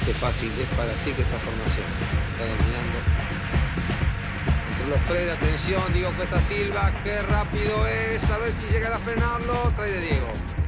Qué fácil es para sí que esta formación. Está dominando. Entre los Freire, atención, Diego Cuesta Silva. Qué rápido es. A ver si llegan a frenarlo. Trae de Diego.